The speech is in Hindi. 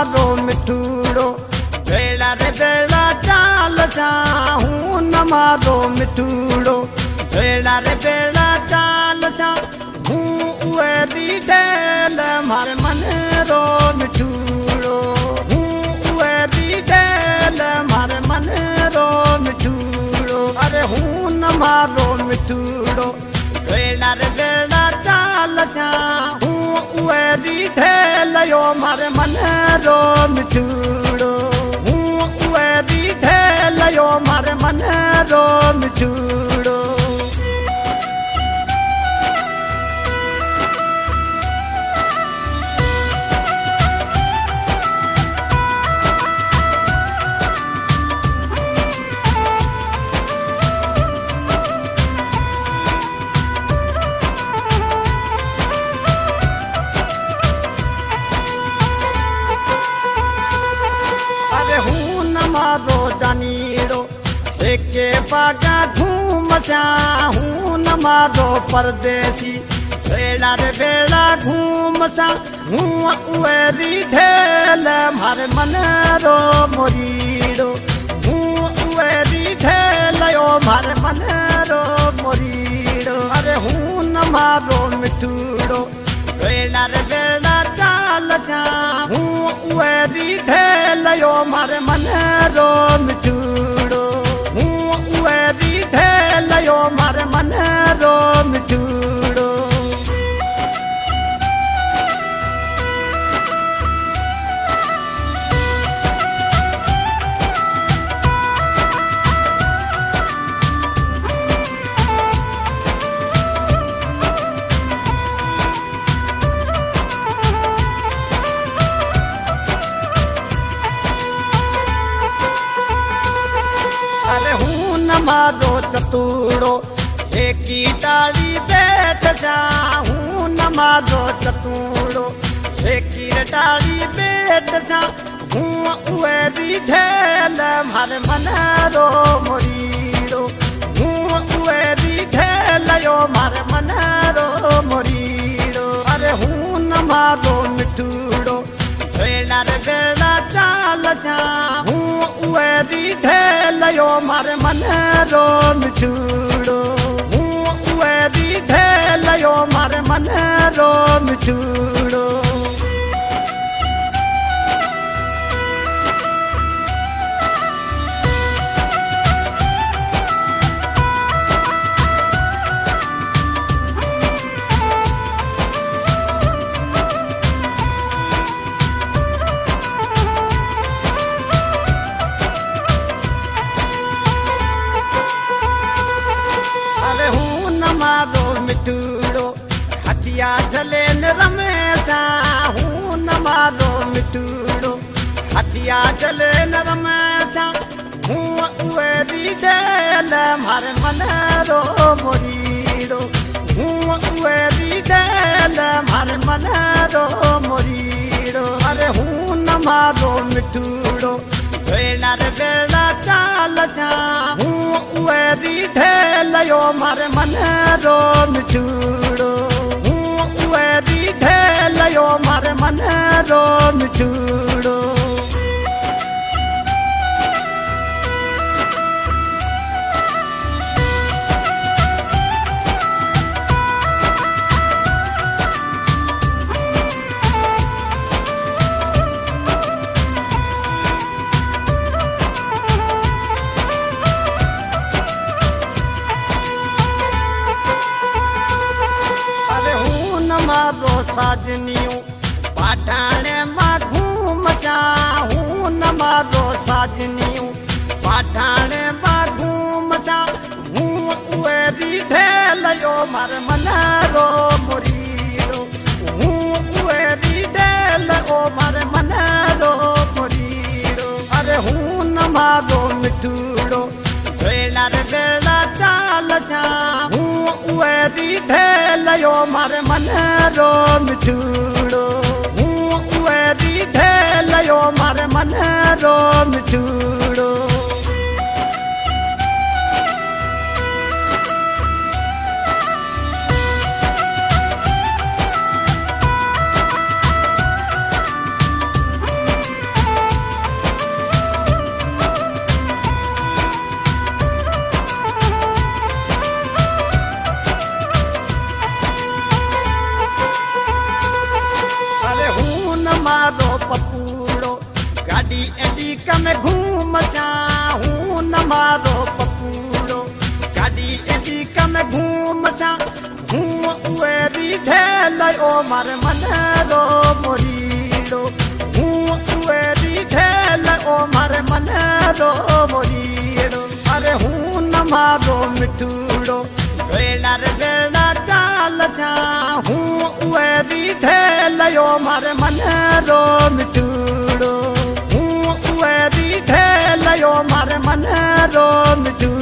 मारो मिठूड़ो बेड़ा रे बेड़ा चाल सा हूँ न मारो मिठूड़ो बेड़ा रे बेड़ा चाल सा हूँ उरी ढेल मारे मन रो मिठूड़ो हूँ उरी ढेल मारे मन रो मिठूड़ो अरे हूँ न मारो मिठूड़ो बेड़ा रे बेड़ा चाल सा हूँ उरी ढेल यो मारे मन रो मिठूड़ो हूँ उरी ढेल यो मारे मन रो मिठूड़ो मारो जानीड़ो एके बागा घूम जा हूँ न मारो परदेसी बेड़ा रे बेड़ा घूम सा हूँ उरी ढेल मारे मन रो मोरीड़ो हूँ उरी ढेल यो मारे मन रो मोरीड़ो अरे हूँ न मारो मिठूड़ो बेड़ा रे बेड़ा चाल जा हूँ उरी ढेल यो मारे मन रो मिठूड़ो हूँ उरी ढेल यो मारे मन रो मिठूड़ो मारो चतुड़ो एकी टाली बैठ जा हूँ न मारो चतुड़ो एकी टाली बैठ जा हूँ उरी ढेल मारे मन रो मोरीड़ो हूँ उरी ढेल यो मारे मन रो मोरीड़ो अरे हूँ न मारो मिठूड़ो बेड़ा रे बेड़ा चाल जा हूँ उरी ढेल यो मारे मन रो मिठूड़ो हूँ उरी ढेल यो मारे मन रो मिठूड़ो मारो मिठूड़ो हथिया चले न रमेशा हूँ न मारो मिठूड़ो हथिया चले न रमेशा हूँ उरी ढेल मारे मन रो मोरीड़ो हूँ उरी ढेल मारे मन रो मोरीड़ो अरे हूँ न मारो मिठूड़ो बेड़ा रे बेड़ा चाल जा हूँ उरी ढेल यो मारे मन रो मिठूड़ो हूँ उरी ढेल यो मारे मन रो मिठूड़ो मारो साजनियों पाठाने माँ घूम जा हूँ न मारो साजनियों पाठाने माँ घूम जा हूँ उरी ढेल यो मारे मन रो मोरीड़ो हूँ उरी ढेल ओ मारे मन रो मोरीड़ो अरे हूँ न मारो मिठूड़ो बेड़ा रे बेड़ा चाल जा हूँ उरी ढेल यो मारे मन रो मिठूड़ो हूँ उरी ढेल यो मारे मन रो मिठूड़ो मारो पपूड़ो गाड़ी एडी कम घूम सा घूम उएरी ढेल ओ मार मन रो मोरीड़ो घूम उएरी ढेल ओ मार मन रो मोरीड़ो अरे हूं न मारो मिठूड़ो वेला रे वेला चाल सा हूं उएरी ढेल ओ मार मन रो मिठूड़ो हूं उएरी ढेल ओ मार मन रो मिठूड़ो